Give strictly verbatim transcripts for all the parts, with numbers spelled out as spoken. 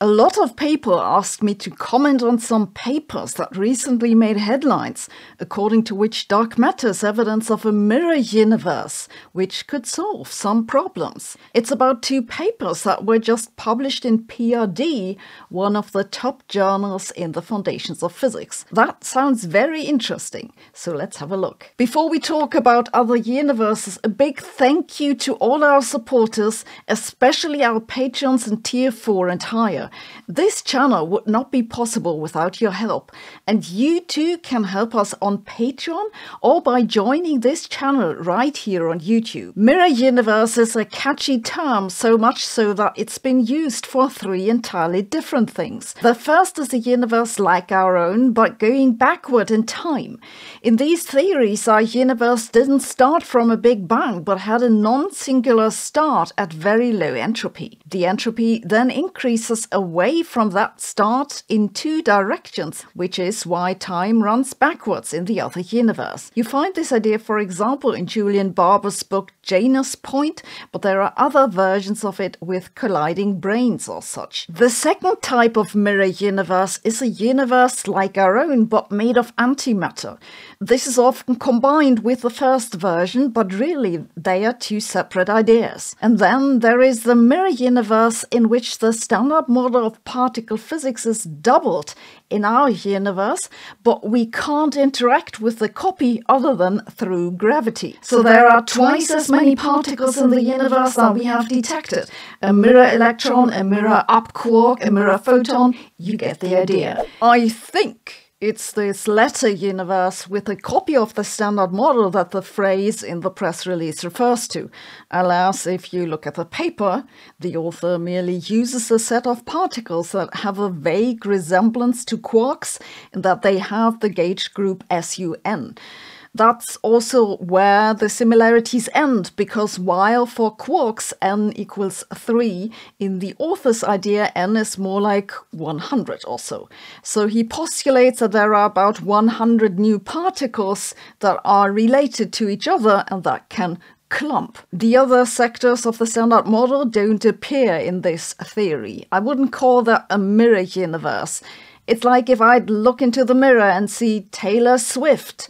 A lot of people asked me to comment on some papers that recently made headlines, according to which dark matter is evidence of a mirror universe, which could solve some problems. It's about two papers that were just published in P R D, one of the top journals in the foundations of physics. That sounds very interesting, so let's have a look. Before we talk about other universes, a big thank you to all our supporters, especially our patrons in tier four and higher. This channel would not be possible without your help, and you too can help us on Patreon or by joining this channel right here on YouTube. Mirror universe is a catchy term, so much so that it's been used for three entirely different things. The first is a universe like our own, but going backward in time. In these theories, our universe didn't start from a big bang, but had a non-singular start at very low entropy. The entropy then increases away from that start in two directions, which is why time runs backwards in the other universe. You find this idea, for example, in Julian Barber's book Janus Point, but there are other versions of it with colliding brains or such. The second type of mirror universe is a universe like our own, but made of antimatter. This is often combined with the first version, but really they are two separate ideas. And then there is the mirror universe in which the standard model of particle physics is doubled in our universe, but we can't interact with the copy other than through gravity. So there are twice as many particles in the universe that we have detected. A mirror electron, a mirror up quark, a mirror photon, you get the idea. I think it's this latter universe with a copy of the standard model that the phrase in the press release refers to. Alas, if you look at the paper, the author merely uses a set of particles that have a vague resemblance to quarks in that they have the gauge group S U N. That's also where the similarities end, because while for quarks n equals three, in the author's idea n is more like one hundred or so. So he postulates that there are about one hundred new particles that are related to each other and that can clump. The other sectors of the standard model don't appear in this theory. I wouldn't call that a mirror universe. It's like if I'd look into the mirror and see Taylor Swift.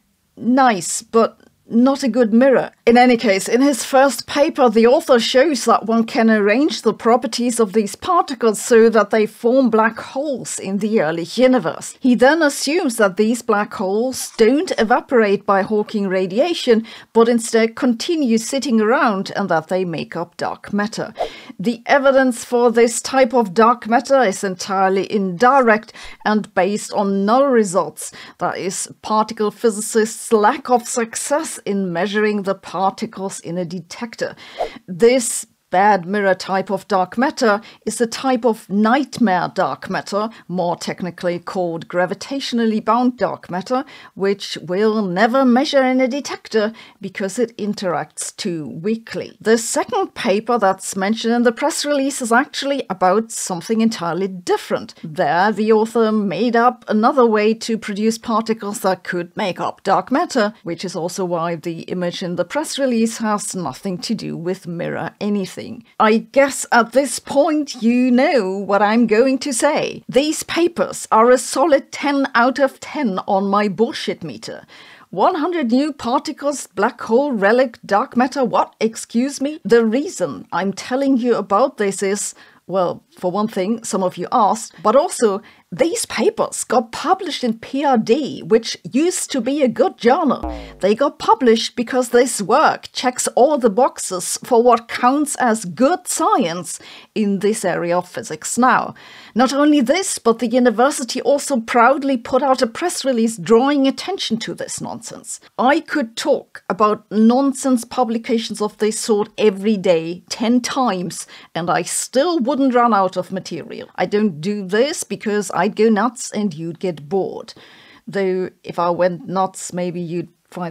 Nice, but not a good mirror. In any case, in his first paper, the author shows that one can arrange the properties of these particles so that they form black holes in the early universe. He then assumes that these black holes don't evaporate by Hawking radiation, but instead continue sitting around and that they make up dark matter. The evidence for this type of dark matter is entirely indirect and based on null results. That is, particle physicists' lack of success in measuring the particles in a detector. This bad mirror type of dark matter is a type of nightmare dark matter, more technically called gravitationally bound dark matter, which will never measure in a detector because it interacts too weakly. The second paper that's mentioned in the press release is actually about something entirely different. There, the author made up another way to produce particles that could make up dark matter, which is also why the image in the press release has nothing to do with mirror anything. I guess at this point you know what I'm going to say. These papers are a solid ten out of ten on my bullshit meter. one hundred new particles, black hole, relic, dark matter, what? Excuse me? The reason I'm telling you about this is, well, for one thing, some of you asked, but also these papers got published in P R D, which used to be a good journal. They got published because this work checks all the boxes for what counts as good science in this area of physics now. Not only this, but the university also proudly put out a press release drawing attention to this nonsense. I could talk about nonsense publications of this sort every day, ten times, and I still wouldn't run out of material. I don't do this because I'd go nuts and you'd get bored. Though if I went nuts, maybe you'd find that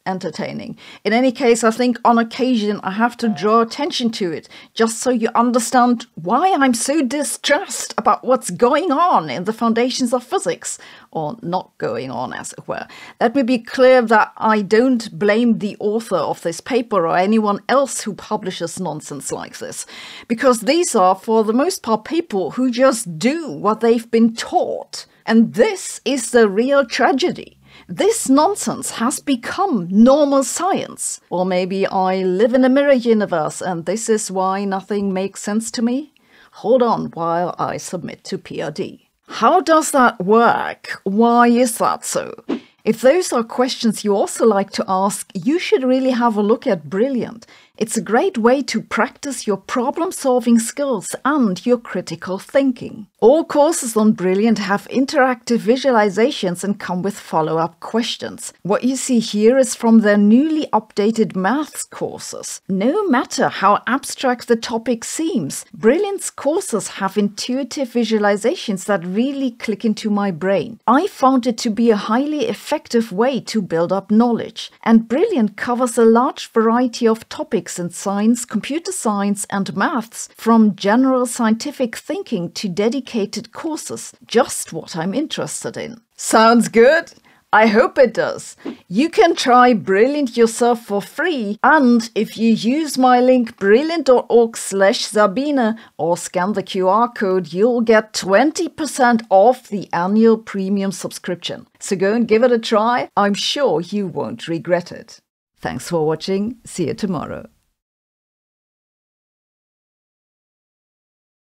entertaining. In any case, I think on occasion I have to draw attention to it, just so you understand why I'm so distressed about what's going on in the foundations of physics, or not going on, as it were. Let me be clear that I don't blame the author of this paper or anyone else who publishes nonsense like this, because these are, for the most part, people who just do what they've been taught. And this is the real tragedy. This nonsense has become normal science. Or maybe I live in a mirror universe and this is why nothing makes sense to me? Hold on while I submit to P R D. How does that work? Why is that so? If those are questions you also like to ask, you should really have a look at Brilliant. It's a great way to practice your problem-solving skills and your critical thinking. All courses on Brilliant have interactive visualizations and come with follow-up questions. What you see here is from their newly updated maths courses. No matter how abstract the topic seems, Brilliant's courses have intuitive visualizations that really click into my brain. I found it to be a highly effective way to build up knowledge, and Brilliant covers a large variety of topics in science, computer science, and maths, from general scientific thinking to dedicated courses. Just what I'm interested in. Sounds good? I hope it does. You can try Brilliant yourself for free, and if you use my link brilliant.org slash Sabine or scan the Q R code, you'll get twenty percent off the annual premium subscription. So go and give it a try. I'm sure you won't regret it. Thanks for watching. See you tomorrow.